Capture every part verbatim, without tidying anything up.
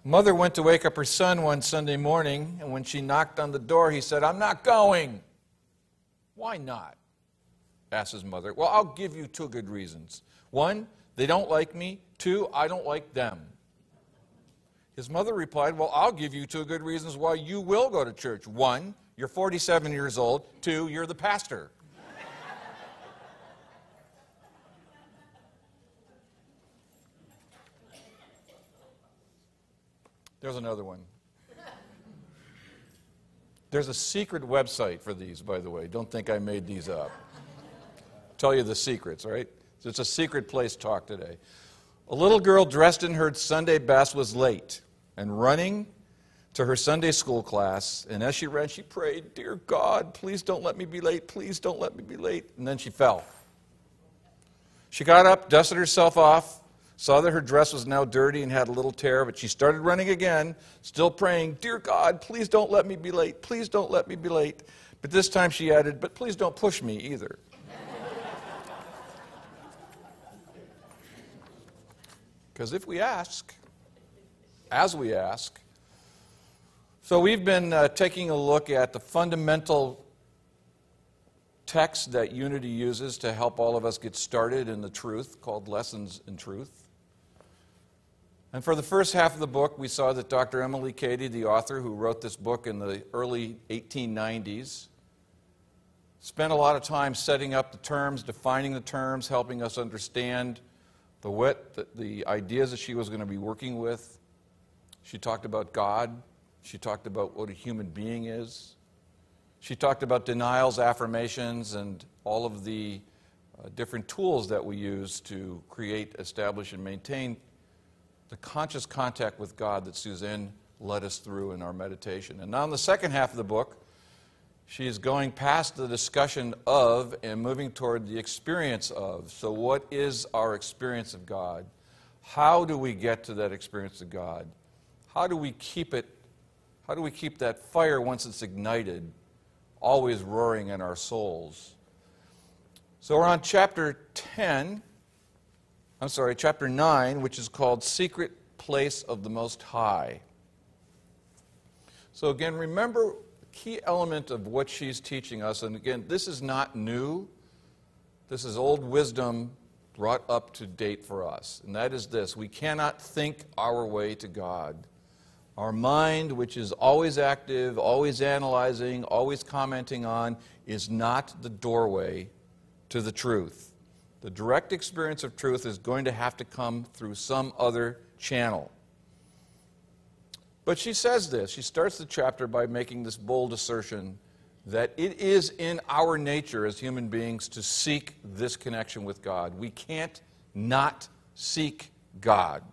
Mother went to wake up her son one Sunday morning, and when she knocked on the door, he said, "I'm not going." "Why not?" asked his mother. "Well, I'll give you two good reasons. One, they don't like me. Two, I don't like them." His mother replied, "Well, I'll give you two good reasons why you will go to church. One, you're forty-seven years old. Two, you're the pastor." There's another one. There's a secret website for these, by the way. Don't think I made these up. Tell you the secrets, right? It's a secret place talk today. A little girl dressed in her Sunday best was late and running to her Sunday school class. And as she ran, she prayed, "Dear God, please don't let me be late. Please don't let me be late." And then she fell. She got up, dusted herself off, saw that her dress was now dirty and had a little tear, but she started running again, still praying, "Dear God, please don't let me be late. Please don't let me be late." But this time she added, "But please don't push me either." Because if we ask, as we ask, so we've been uh, taking a look at the fundamental text that Unity uses to help all of us get started in the truth, called Lessons in Truth. And for the first half of the book, we saw that Doctor Emily Cady, the author who wrote this book in the early eighteen nineties, spent a lot of time setting up the terms, defining the terms, helping us understand the, wit, the, the ideas that she was going to be working with. She talked about God. She talked about what a human being is. She talked about denials, affirmations, and all of the uh, different tools that we use to create, establish, and maintain the conscious contact with God that Suzanne led us through in our meditation. And now in the second half of the book, she is going past the discussion of and moving toward the experience of. So what is our experience of God? How do we get to that experience of God? How do we keep it, how do we keep that fire once it's ignited always roaring in our souls? So we're on chapter ten, I'm sorry, chapter nine, which is called Secret Place of the Most High. So again, remember the key element of what she's teaching us, and again, this is not new. This is old wisdom brought up to date for us, and that is this: we cannot think our way to God. Our mind, which is always active, always analyzing, always commenting on, is not the doorway to the truth. The direct experience of truth is going to have to come through some other channel. But she says this. She starts the chapter by making this bold assertion that it is in our nature as human beings to seek this connection with God. We can't not seek God.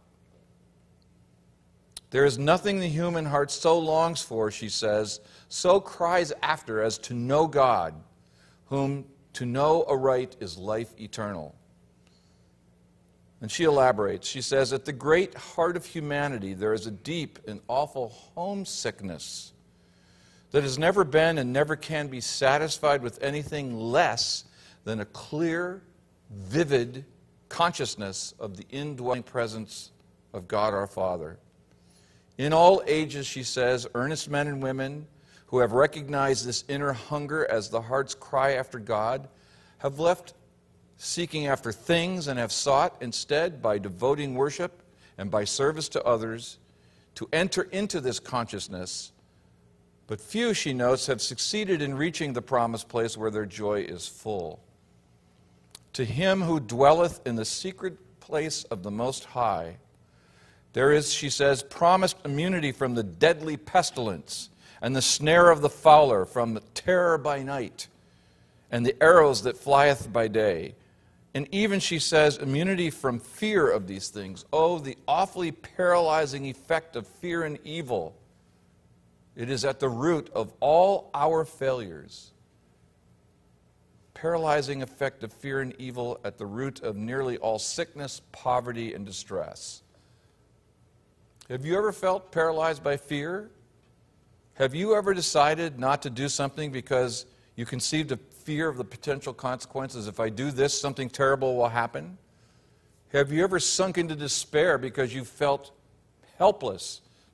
There is nothing the human heart so longs for, she says, so cries after as to know God, whom to know aright is life eternal. And she elaborates. She says, at the great heart of humanity there is a deep and awful homesickness that has never been and never can be satisfied with anything less than a clear, vivid consciousness of the indwelling presence of God our Father. In all ages, she says, earnest men and women who have recognized this inner hunger as the heart's cry after God have left seeking after things and have sought instead, by devoting worship and by service to others, to enter into this consciousness. But few, she notes, have succeeded in reaching the promised place where their joy is full. To him who dwelleth in the secret place of the Most High, there is, she says, promised immunity from the deadly pestilence and the snare of the fowler, from the terror by night and the arrows that flieth by day. And even, she says, immunity from fear of these things. Oh, the awfully paralyzing effect of fear and evil. It is at the root of all our failures. Paralyzing effect of fear and evil at the root of nearly all sickness, poverty, and distress. Have you ever felt paralyzed by fear? Have you ever decided not to do something because you conceived a fear of the potential consequences? If I do this, something terrible will happen? Have you ever sunk into despair because you felt helpless,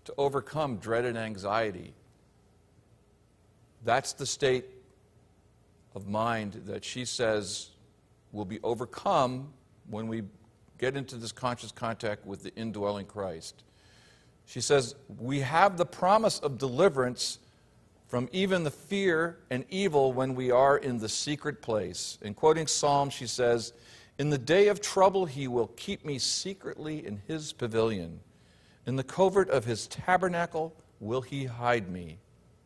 to overcome dread and anxiety. That's the state of mind that she says will be overcome when we get into this conscious contact with the indwelling Christ. She says, we have the promise of deliverance from even the fear and evil when we are in the secret place. In quoting Psalm, she says, in the day of trouble he will keep me secretly in his pavilion. In the covert of his tabernacle will he hide me.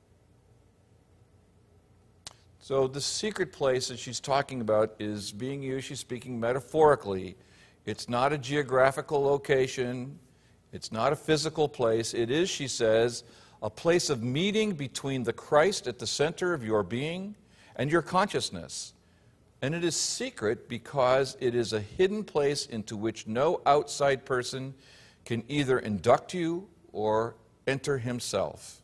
So the secret place that she's talking about is being used, she's speaking metaphorically. It's not a geographical location. It's not a physical place. It is, she says, a place of meeting between the Christ at the center of your being and your consciousness. And it is secret because it is a hidden place into which no outside person can either induct you or enter himself.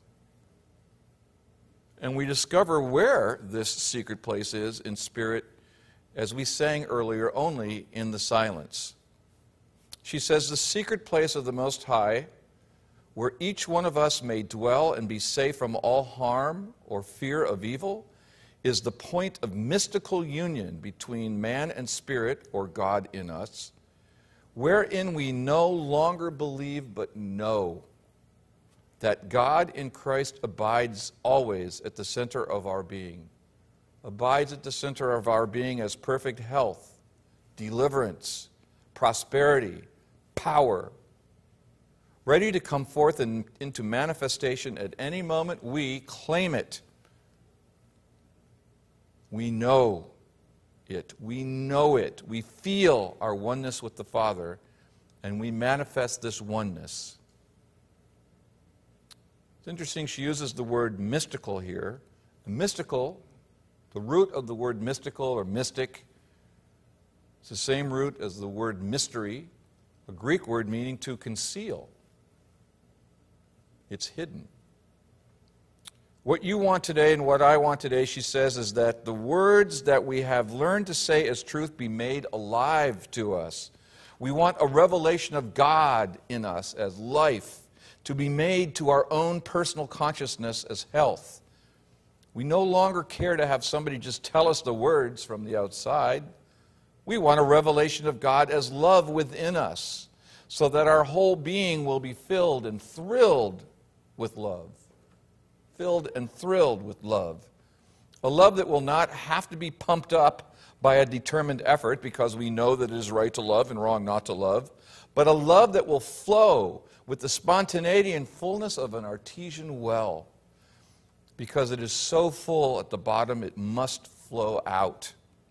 And we discover where this secret place is in spirit, as we sang earlier, only in the silence. She says, the secret place of the Most High, where each one of us may dwell and be safe from all harm or fear of evil, is the point of mystical union between man and spirit, or God in us, wherein we no longer believe but know that God in Christ abides always at the center of our being, abides at the center of our being as perfect health, deliverance, prosperity, power, ready to come forth in, into manifestation at any moment. We claim it. We know it. We know it. We feel our oneness with the Father, and we manifest this oneness. It's interesting, she uses the word mystical here. Mystical, the root of the word mystical or mystic, it's the same root as the word mystery, a Greek word meaning to conceal. It's hidden. What you want today and what I want today, she says, is that the words that we have learned to say as truth be made alive to us. We want a revelation of God in us as life, to be made to our own personal consciousness as health. We no longer care to have somebody just tell us the words from the outside. We want a revelation of God as love within us, so that our whole being will be filled and thrilled with love. Filled and thrilled with love. A love that will not have to be pumped up by a determined effort, because we know that it is right to love and wrong not to love, but a love that will flow with the spontaneity and fullness of an artesian well, because it is so full at the bottom it must flow out.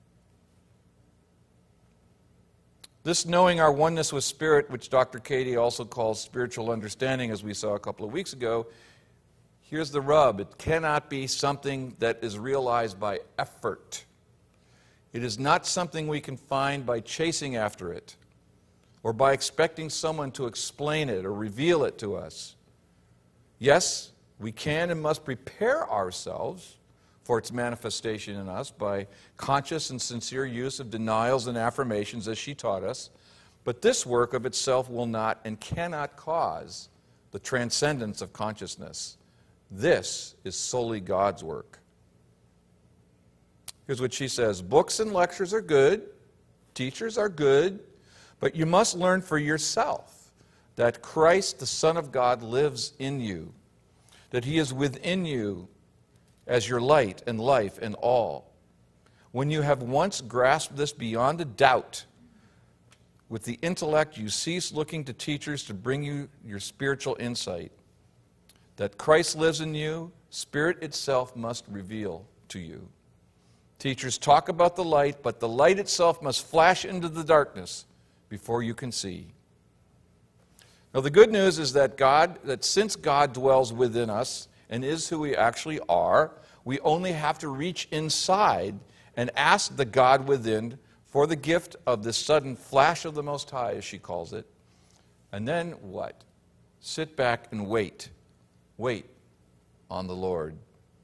This knowing our oneness with Spirit, which Doctor Katie also calls spiritual understanding, as we saw a couple of weeks ago, here's the rub. It cannot be something that is realized by effort. It is not something we can find by chasing after it, or by expecting someone to explain it or reveal it to us. Yes, we can and must prepare ourselves for its manifestation in us by conscious and sincere use of denials and affirmations, as she taught us. But this work of itself will not and cannot cause the transcendence of consciousness. This is solely God's work. Here's what she says. Books and lectures are good. Teachers are good. But you must learn for yourself that Christ, the Son of God, lives in you, that he is within you as your light and life and all. When you have once grasped this beyond a doubt, with the intellect you cease looking to teachers to bring you your spiritual insight. That Christ lives in you, Spirit itself must reveal to you. Teachers talk about the light, but the light itself must flash into the darkness before you can see. Now the good news is that God, that since God dwells within us and is who we actually are, we only have to reach inside and ask the God within for the gift of this sudden flash of the Most High, as she calls it. And then what? Sit back and wait. Wait on the Lord.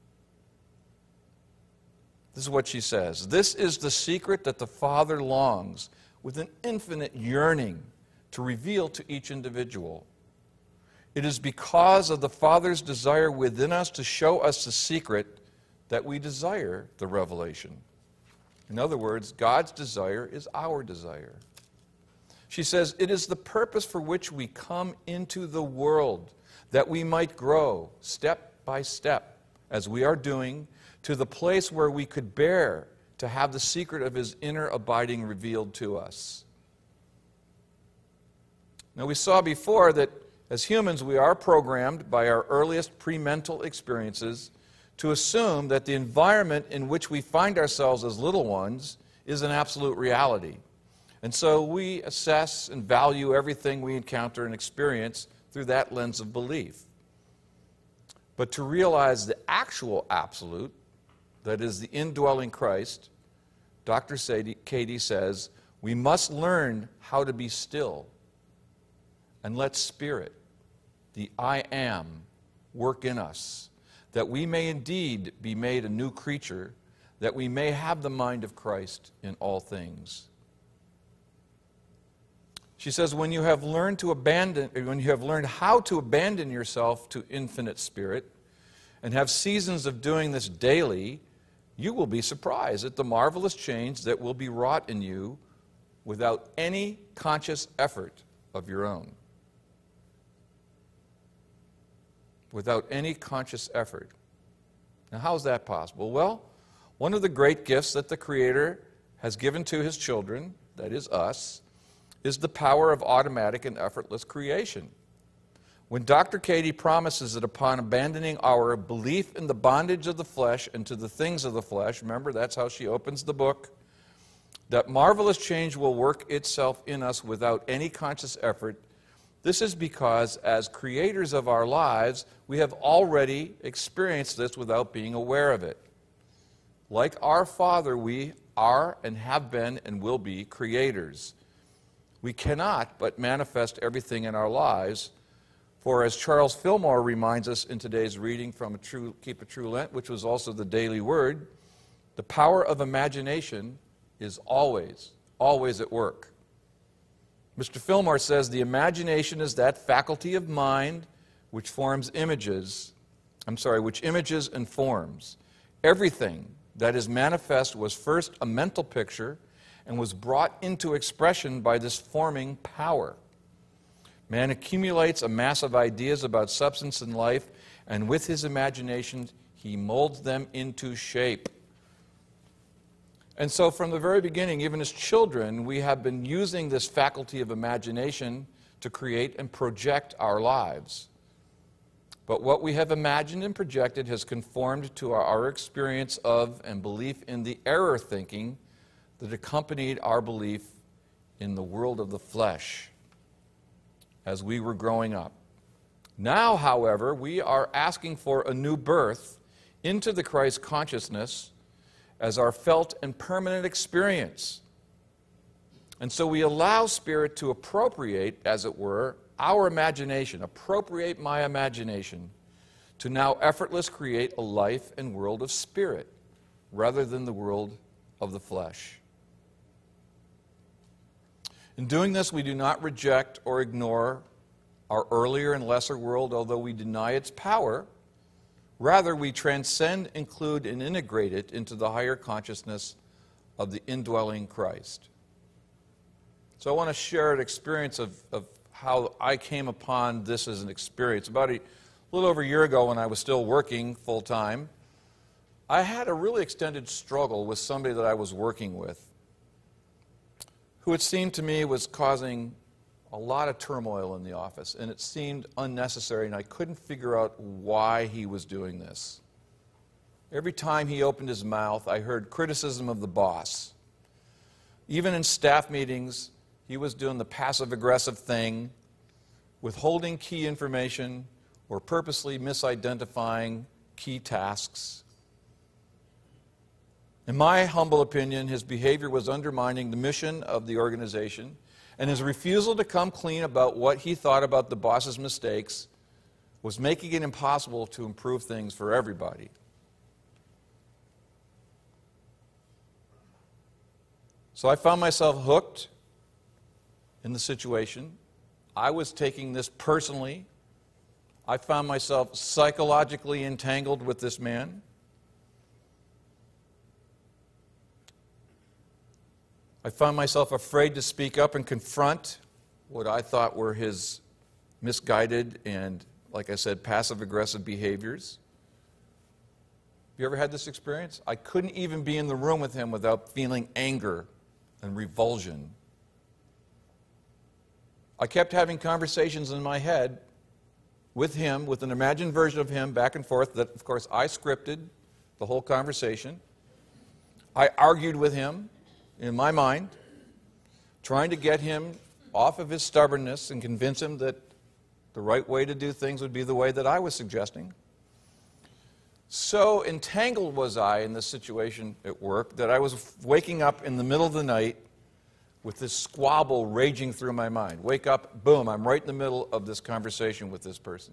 This is what she says. This is the secret that the Father longs with an infinite yearning to reveal to each individual. It is because of the Father's desire within us to show us the secret that we desire the revelation. In other words, God's desire is our desire. She says, it is the purpose for which we come into the world, that we might grow step by step, as we are doing, to the place where we could bear to have the secret of his inner abiding revealed to us. Now, we saw before that as humans, we are programmed by our earliest pre-mental experiences to assume that the environment in which we find ourselves as little ones is an absolute reality. And so we assess and value everything we encounter and experience through that lens of belief. But to realize the actual absolute, that is the indwelling Christ, Doctor Katie says, we must learn how to be still and let Spirit, the I am, work in us, that we may indeed be made a new creature, that we may have the mind of Christ in all things. She says, when you have learned to abandon, when you have learned how to abandon yourself to infinite Spirit, and have seasons of doing this daily, you will be surprised at the marvelous change that will be wrought in you without any conscious effort of your own. Without any conscious effort. Now, how is that possible? Well, one of the great gifts that the Creator has given to his children, that is us, is the power of automatic and effortless creation. When Doctor Katie promises that upon abandoning our belief in the bondage of the flesh and to the things of the flesh, remember that's how she opens the book, that marvelous change will work itself in us without any conscious effort. This is because as creators of our lives, we have already experienced this without being aware of it. Like our Father, we are and have been and will be creators. We cannot but manifest everything in our lives, for as Charles Fillmore reminds us in today's reading from a true, Keep a True Lent, which was also the daily word, the power of imagination is always, always at work. Mister Fillmore says the imagination is that faculty of mind which forms images, I'm sorry, which images and forms. Everything that is manifest was first a mental picture and was brought into expression by this forming power. Man accumulates a mass of ideas about substance and life, and with his imagination, he molds them into shape. And so from the very beginning, even as children, we have been using this faculty of imagination to create and project our lives. But what we have imagined and projected has conformed to our, our experience of and belief in the error thinking that accompanied our belief in the world of the flesh as we were growing up. Now, however, we are asking for a new birth into the Christ consciousness as our felt and permanent experience. And so we allow Spirit to appropriate, as it were, our imagination, appropriate my imagination, to now effortlessly create a life and world of Spirit rather than the world of the flesh. In doing this, we do not reject or ignore our earlier and lesser world, although we deny its power. Rather, we transcend, include, and integrate it into the higher consciousness of the indwelling Christ. So I want to share an experience of, of how I came upon this as an experience. About a little over a year ago, when I was still working full-time, I had a really extended struggle with somebody that I was working with, who it seemed to me was causing a lot of turmoil in the office, and it seemed unnecessary, and I couldn't figure out why he was doing this. Every time he opened his mouth, I heard criticism of the boss. Even in staff meetings, he was doing the passive-aggressive thing, withholding key information or purposely misidentifying key tasks. In my humble opinion, his behavior was undermining the mission of the organization, and his refusal to come clean about what he thought about the boss's mistakes was making it impossible to improve things for everybody. So I found myself hooked in the situation. I was taking this personally, I found myself psychologically entangled with this man. I found myself afraid to speak up and confront what I thought were his misguided and, like I said, passive-aggressive behaviors. You ever had this experience? I couldn't even be in the room with him without feeling anger and revulsion. I kept having conversations in my head with him, with an imagined version of him back and forth that, of course, I scripted the whole conversation. I argued with him in my mind, trying to get him off of his stubbornness and convince him that the right way to do things would be the way that I was suggesting. So entangled was I in this situation at work that I was waking up in the middle of the night with this squabble raging through my mind. Wake up, boom, I'm right in the middle of this conversation with this person.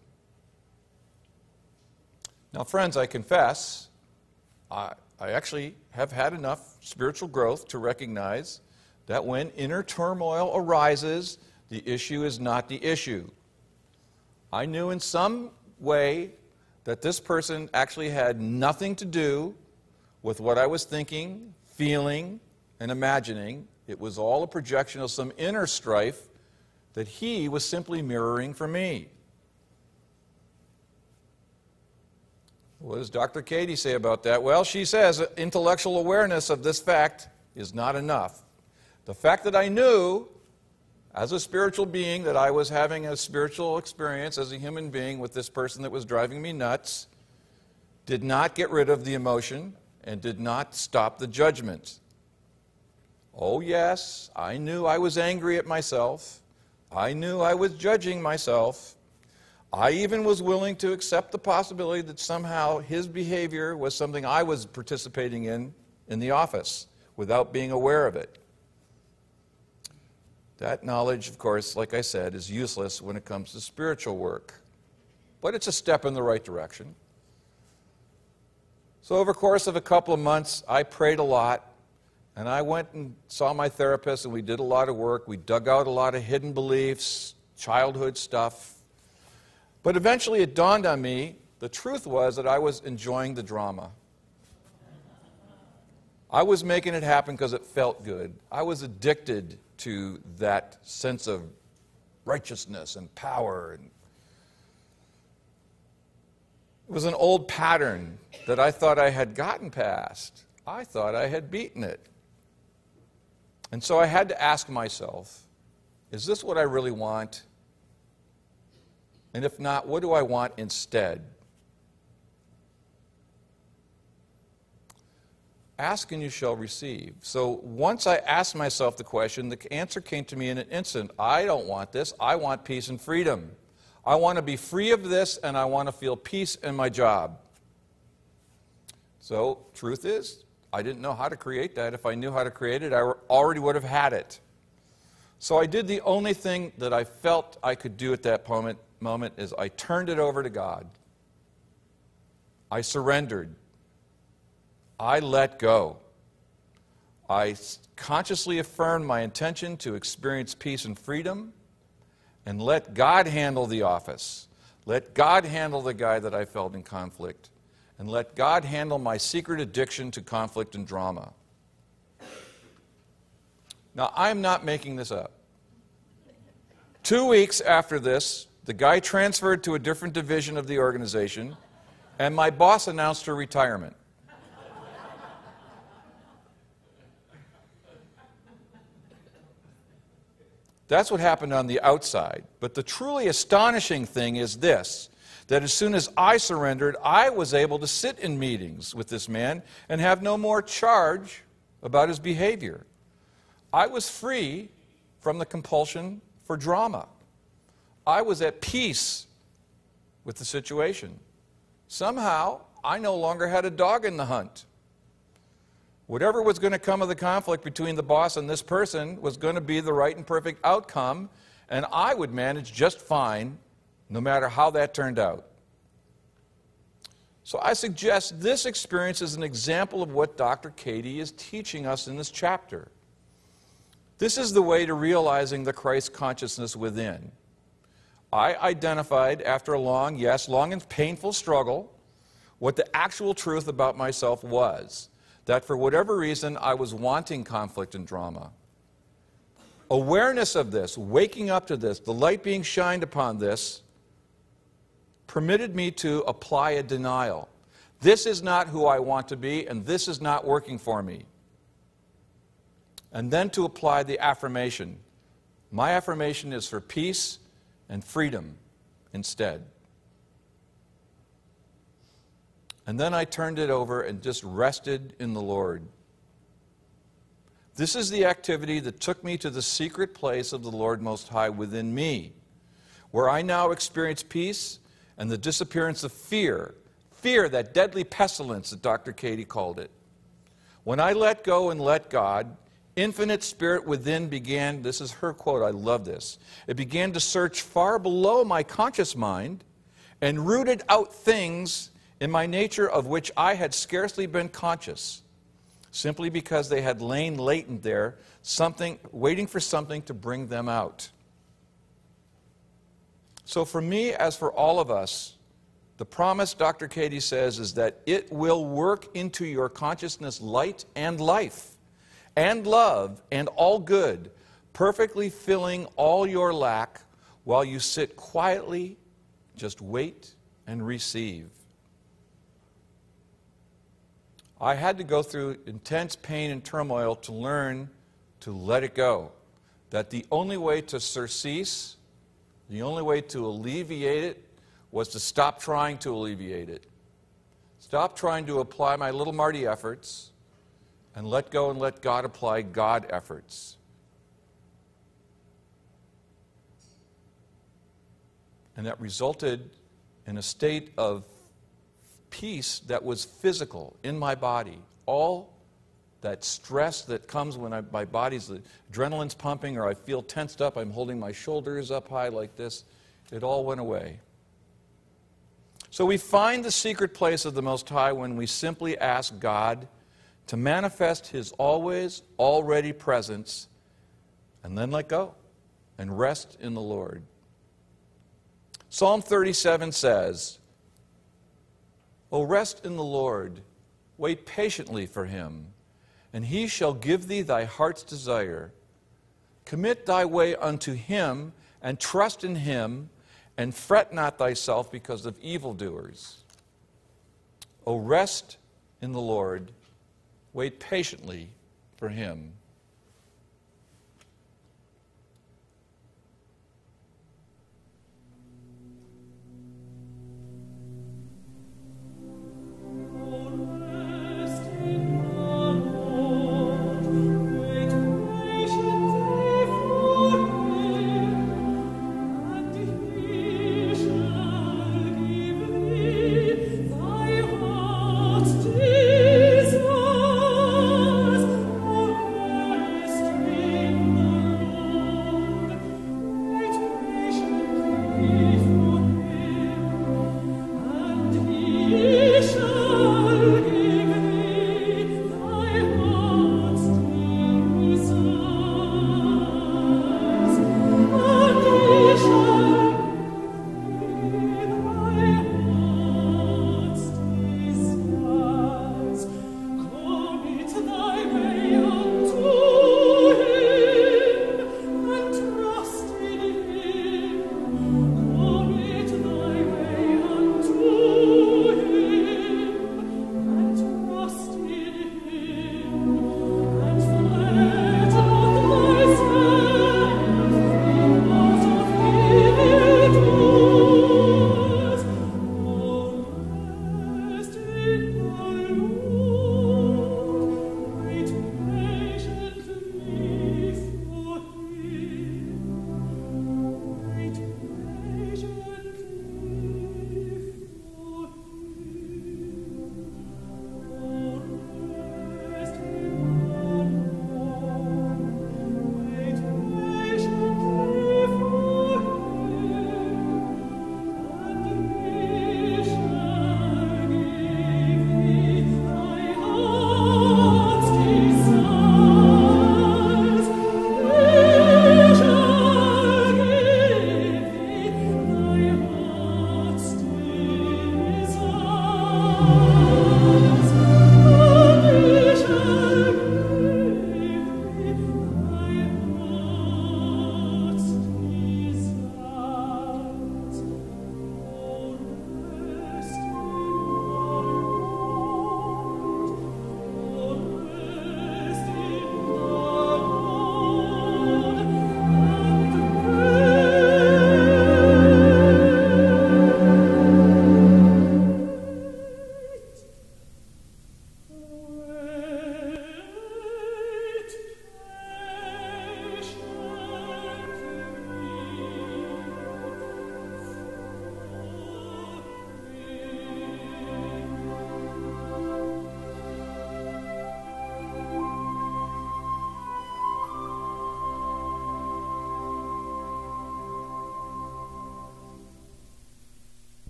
Now, friends, I confess, I, I actually have had enough spiritual growth to recognize that when inner turmoil arises, the issue is not the issue. I knew in some way that this person actually had nothing to do with what I was thinking, feeling, and imagining. It was all a projection of some inner strife that he was simply mirroring for me. What does Doctor Katie say about that? Well, she says intellectual awareness of this fact is not enough. The fact that I knew as a spiritual being that I was having a spiritual experience as a human being with this person that was driving me nuts did not get rid of the emotion and did not stop the judgment. Oh yes, I knew I was angry at myself. I knew I was judging myself. I even was willing to accept the possibility that somehow his behavior was something I was participating in in the office without being aware of it. That knowledge, of course, like I said, is useless when it comes to spiritual work. But it's a step in the right direction. So over the course of a couple of months, I prayed a lot. And I went and saw my therapist, and we did a lot of work. We dug out a lot of hidden beliefs, childhood stuff. But eventually it dawned on me, the truth was that I was enjoying the drama. I was making it happen because it felt good. I was addicted to that sense of righteousness and power. And it was an old pattern that I thought I had gotten past. I thought I had beaten it. And so I had to ask myself, is this what I really want? And if not, what do I want instead? Ask and you shall receive. So once I asked myself the question, the answer came to me in an instant. I don't want this. I want peace and freedom. I want to be free of this, and I want to feel peace in my job. So, truth is, I didn't know how to create that. If I knew how to create it, I already would have had it. So I did the only thing that I felt I could do at that moment, moment is I turned it over to God. I surrendered. I let go. I consciously affirmed my intention to experience peace and freedom and let God handle the office. Let God handle the guy that I felt in conflict. And let God handle my secret addiction to conflict and drama. Now, I'm not making this up. Two weeks after this, the guy transferred to a different division of the organization, and my boss announced her retirement. That's what happened on the outside. But the truly astonishing thing is this, that as soon as I surrendered, I was able to sit in meetings with this man and have no more charge about his behavior. I was free from the compulsion for drama. I was at peace with the situation. Somehow, I no longer had a dog in the hunt. Whatever was going to come of the conflict between the boss and this person was going to be the right and perfect outcome, and I would manage just fine no matter how that turned out. So I suggest this experience is an example of what Doctor Katie is teaching us in this chapter. This is the way to realizing the Christ consciousness within. I identified, after a long, yes, long and painful struggle, what the actual truth about myself was. That for whatever reason, I was wanting conflict and drama. Awareness of this, waking up to this, the light being shined upon this, permitted me to apply a denial. This is not who I want to be, and this is not working for me. And then to apply the affirmation. My affirmation is for peace and freedom instead. And then I turned it over and just rested in the Lord. This is the activity that took me to the secret place of the Lord Most High within me, where I now experience peace and the disappearance of fear. Fear, that deadly pestilence that Doctor Katie called it. When I let go and let God, infinite spirit within began, this is her quote, I love this, it began to search far below my conscious mind and rooted out things in my nature of which I had scarcely been conscious, simply because they had lain latent there, something, waiting for something to bring them out. So for me, as for all of us, the promise, Doctor Katie says, is that it will work into your consciousness light and life, and love, and all good, perfectly filling all your lack while you sit quietly, just wait and receive. I had to go through intense pain and turmoil to learn to let it go. That the only way to surcease, the only way to alleviate it, was to stop trying to alleviate it. Stop trying to apply my little Marty efforts and let go and let God apply God efforts. And that resulted in a state of peace that was physical in my body. All that stress that comes when I, my body's, the adrenaline's pumping or I feel tensed up, I'm holding my shoulders up high like this, it all went away. So we find the secret place of the Most High when we simply ask God to manifest His always, already presence, and then let go and rest in the Lord. Psalm thirty-seven says, O rest in the Lord, wait patiently for Him, and He shall give thee thy heart's desire. Commit thy way unto Him, and trust in Him, and fret not thyself because of evildoers. O rest in the Lord, wait patiently for Him. Jesus,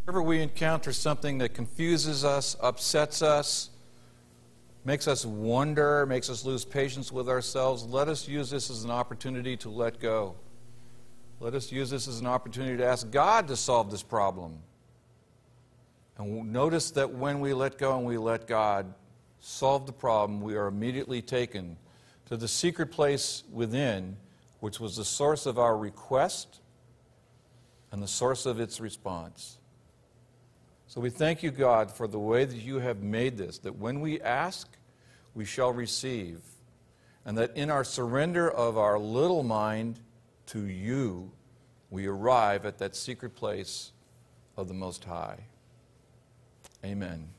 Whenever we encounter something that confuses us, upsets us, makes us wonder, makes us lose patience with ourselves, let us use this as an opportunity to let go. Let us use this as an opportunity to ask God to solve this problem. And notice that when we let go and we let God solve the problem, we are immediately taken to the secret place within, which was the source of our request and the source of its response. So we thank you, God, for the way that you have made this, that when we ask, we shall receive, and that in our surrender of our little mind to you, we arrive at that secret place of the Most High. Amen.